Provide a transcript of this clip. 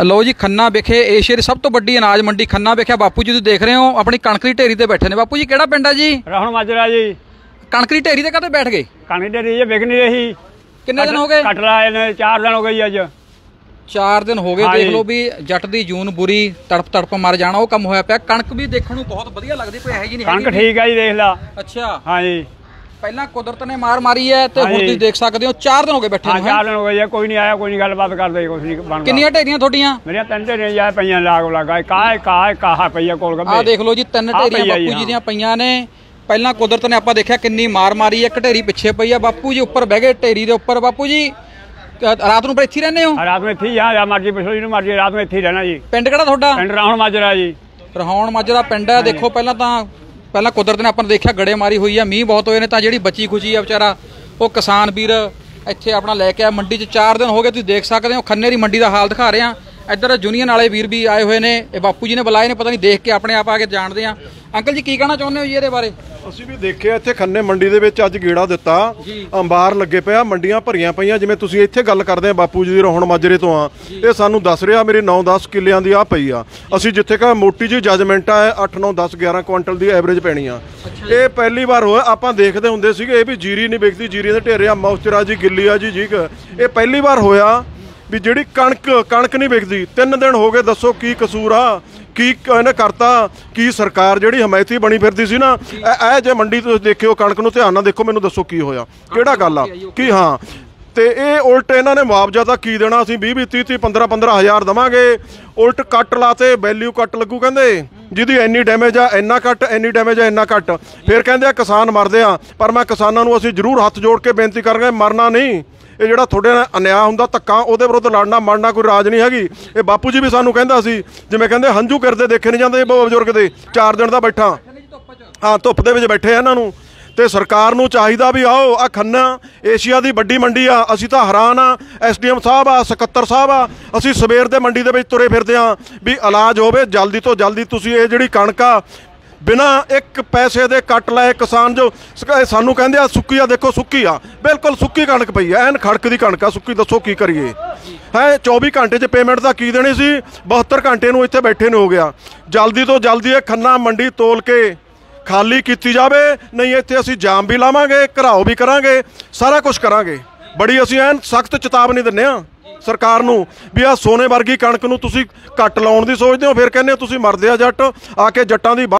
लो जी खन्ना विखे Asia की सब तो वड्डी अनाज मंडी खन्ना विखे बापू जी तुसीं देख रहे हो अपनी कणक की ढेरी ते बैठे ने। बापू जी किहड़ा पिंड है जी? राहुल माजरा जी। कणक की ढेरी ते काहते बैठ गए? कणक की ढेरी विक नहीं रही। कितने दिन हो गए? कट लाए ने 4 दिन हो गए अज। 4 दिन हो गए। देख लो भी जट दी जून बुरी तड़प तड़प मर जाना वो कम होया पिया। कणक भी देखने नूं बहुत वधिया लगदी कोई है जी नहीं? कणक ठीक है जी देख ला। अच्छा हाँ जी। पहला कुदरत ने मार मारी है ते हुण तुसीं देख सकदे हो 4 दिन हो गए बैठे नूं। 4 दिन हो गए कोई नहीं आया, कोई नहीं गलबात करदे, कुछ नहीं बनदा। किन्नियां ढेरियां थोड़ियां? मेरियां 3 ढेरियां जाए पईयां लाग लगा काह पईया कोल गब्बे। आ देख लो जी 3 ढेरियां बापू जी दियां पईयां ने। पहला कुदरत ने आपां देखिया किन्नी मार मारी है। एक ढेरी पिछे पई है। बापू जी उपर बह गए ढेरी दे उपर। बापू जी रात नूं इत्थे रहंदे हो? रात में इत्थे ही मर्जी पुछो जी मर्जी रात में इत्थे रहना जी। पिंड किहड़ा तुहाडा? पिंड राहुल माजरा जी। राहुल माजरा पिंड है। देखो पहला कुदरत ने अपन देखिया गड़ेमारी हुई है, मीह बहुत होए ने, तां जिहड़ी बची खुची है बेचारा वो किसान वीर इत्थे अपना लैके आया मंडी 'च। 4 दिन हो गए तुसीं देख सकते हो। खन्ने की मंडी का हाल दिखा रहे हैं। इधर यूनीयन वाले वीर भी आए हुए ने, बापू जी ने बुलाए ने, पता नहीं देख के अपने आप आके जानते हैं। अंकल जी की कहना चाहुंदे हो जी इहदे बारे? ਅਸੀਂ ਵੀ ਦੇਖਿਆ ਇੱਥੇ ਖੰਨੇ ਮੰਡੀ ਦੇ ਵਿੱਚ ਅੱਜ ਗੇੜਾ ਦਿੱਤਾ। ਅੰਬਾਰ ਲੱਗੇ ਪਿਆ, ਮੰਡੀਆਂ ਭਰੀਆਂ ਪਈਆਂ। ਜਿਵੇਂ ਤੁਸੀਂ ਇੱਥੇ ਗੱਲ ਕਰਦੇ ਆ ਬਾਪੂ ਜੀ ਦੀ ਰੋਹਣ ਮਾਜਰੇ ਤੋਂ ਆ, ਇਹ ਸਾਨੂੰ ਦੱਸ ਰਿਹਾ ਮੇਰੇ 9-10 ਕਿੱਲਿਆਂ ਦੀ ਆ ਪਈ ਆ। ਅਸੀਂ ਜਿੱਥੇ ਕਾ ਮੋਟੀ ਜੀ ਜਜਮੈਂਟ ਆ 8-9-10-11 ਕੁਇੰਟਲ ਦੀ ਐਵਰੇਜ ਪੈਣੀ ਆ। ਇਹ ਪਹਿਲੀ ਵਾਰ ਹੋਇਆ। ਆਪਾਂ ਦੇਖਦੇ ਹੁੰਦੇ ਸੀਗੇ ਇਹ ਵੀ ਜੀਰੀ ਨਹੀਂ ਵਿਕਦੀ, ਜੀਰੀ ਦੇ ਢੇਰੇ ਆ, ਮੌਚਰਾ ਜੀ, ਗਿੱਲੀ ਆ ਜੀ ਜੀਕ। ਇਹ ਪਹਿਲੀ ਵਾਰ ਹੋਇਆ ਵੀ ਜਿਹੜੀ ਕਣਕ ਨਹੀਂ ਵਿਕਦੀ। 3 ਦਿਨ ਹੋ ਗਏ। ਦੱਸੋ ਕੀ ਕਸੂਰ ਆ, ਕੀ ਇਹਨੇ ਕਰਤਾ? ਕੀ ਸਰਕਾਰ ਜਿਹੜੀ ਹਮਾਇਤੀ ਬਣੀ ਫਿਰਦੀ ਸੀ ਨਾ, ਇਹ ਜੇ ਮੰਡੀ ਤੁਸੀਂ ਦੇਖਿਓ ਕਣਕ ਨੂੰ ਧਿਆਨ ਨਾਲ ਦੇਖੋ, ਮੈਨੂੰ ਦੱਸੋ ਕੀ ਹੋਇਆ, ਕਿਹੜਾ ਗੱਲ ਆ ਕੀ? ਹਾਂ ਤੇ ਇਹ ਉਲਟ ਇਹਨਾਂ ਨੇ ਮੁਆਵਜ਼ਾ ਤਾਂ ਕੀ ਦੇਣਾ? ਅਸੀਂ 20-20 30-30 15-15 ਹਜ਼ਾਰ ਦੇਵਾਂਗੇ। ਉਲਟ ਕੱਟ ਲਾਤੇ, ਵੈਲਿਊ ਕੱਟ ਲੱਗੂ ਕਹਿੰਦੇ, ਜਿਹਦੀ ਇੰਨੀ ਡੈਮੇਜ ਆ ਇੰਨਾ ਕੱਟ, ਇੰਨੀ ਡੈਮੇਜ ਆ ਇੰਨਾ ਕੱਟ। ਫਿਰ ਕਹਿੰਦੇ ਆ ਕਿਸਾਨ ਮਰਦੇ ਆ। ਪਰ ਮੈਂ ਕਿਸਾਨਾਂ ਨੂੰ ਅਸੀਂ ਜ਼ਰੂਰ ਹੱਥ ਜੋੜ ਕੇ ਬੇਨਤੀ ਕਰਾਂਗੇ, ਮਰਨਾ ਨਹੀਂ। ਇਹ ਜਿਹੜਾ ਤੁਹਾਡੇ ਨਾਲ ਅਨਿਆਂ ਹੁੰਦਾ ਧੱਕਾ, ਉਹਦੇ ਵਿਰੁੱਧ ਲੜਨਾ ਮਰਨਾ ਕੋਈ ਰਾਜ ਨਹੀਂ ਹੈਗੀ। ਇਹ ਬਾਪੂ ਜੀ ਵੀ ਸਾਨੂੰ ਕਹਿੰਦਾ ਸੀ, ਜਿਵੇਂ ਕਹਿੰਦੇ ਹੰਝੂ ਕਿਰਦੇ ਦੇਖੇ ਨਹੀਂ ਜਾਂਦੇ ਬਜ਼ੁਰਗ ਦੇ। 4 ਦਿਨ ਦਾ ਬੈਠਾ, ਹਾਂ ਧੁੱਪ ਦੇ ਵਿੱਚ ਬੈਠੇ ਇਹਨਾਂ ਨੂੰ। ਤੇ ਸਰਕਾਰ ਨੂੰ ਚਾਹੀਦਾ ਵੀ ਆਓ ਆ ਖੰਨਾ ਏਸ਼ੀਆ ਦੀ ਵੱਡੀ ਮੰਡੀ ਆ। ਅਸੀਂ ਤਾਂ ਹੈਰਾਨ ਆ, ਐਸਡੀਐਮ ਸਾਹਿਬ ਆ, ਸਕੱਤਰ ਸਾਹਿਬ ਆ, ਅਸੀਂ ਸਵੇਰ ਦੇ ਮੰਡੀ ਦੇ ਵਿੱਚ ਤੁਰੇ ਫਿਰਦੇ ਆ ਵੀ ਇਲਾਜ ਹੋਵੇ ਜਲਦੀ ਤੋਂ ਜਲਦੀ। ਤੁਸੀਂ ਇਹ ਜਿਹੜੀ ਕਣਕ ਆ बिना 1 पैसे ਦੇ ਕੱਟ ਲਾਏ ਕਿਸਾਨ ਜੋ ਸਾਨੂੰ ਕਹਿੰਦੇ ਆ ਸੁੱਕੀ ਆ, ਦੇਖੋ ਸੁੱਕੀ ਆ, ਬਿਲਕੁਲ ਸੁੱਕੀ ਕਣਕ ਪਈ ਐ, ਐਨ ਖੜਕ ਦੀ ਕਣਕ ਆ ਸੁੱਕੀ। ਦੱਸੋ ਕੀ ਕਰੀਏ? ਹੈ 24 ਘੰਟੇ 'ਚ ਪੇਮੈਂਟ ਤਾਂ ਕੀ ਦੇਣੀ ਸੀ, 72 ਘੰਟੇ ਨੂੰ ਇੱਥੇ ਬੈਠੇ ਨੂੰ ਹੋ ਗਿਆ। ਜਲਦੀ ਤੋਂ ਜਲਦੀ ਇਹ ਖੰਨਾ ਮੰਡੀ ਤੋਲ ਕੇ ਖਾਲੀ ਕੀਤੀ ਜਾਵੇ, ਨਹੀਂ ਇੱਥੇ ਅਸੀਂ ਜਾਮ ਵੀ ਲਾਵਾਂਗੇ, ਘਰਾਓ ਵੀ ਕਰਾਂਗੇ, ਸਾਰਾ ਕੁਝ ਕਰਾਂਗੇ। ਬੜੀ ਅਸੀਂ ਐਨ ਸਖਤ ਚੇਤਾਵਨੀ ਦਿੰਦੇ ਆ ਸਰਕਾਰ ਨੂੰ ਵੀ ਆ ਸੋਨੇ ਵਰਗੀ ਕਣਕ ਨੂੰ ਤੁਸੀਂ ਕੱਟ ਲਾਉਣ ਦੀ ਸੋਚਦੇ ਹੋ, ਫਿਰ ਕਹਿੰਦੇ ਹੋ ਤੁਸੀਂ ਮਰਦੇ ਆ ਜੱਟ ਆ ਕੇ ਜੱਟਾਂ ਦੀ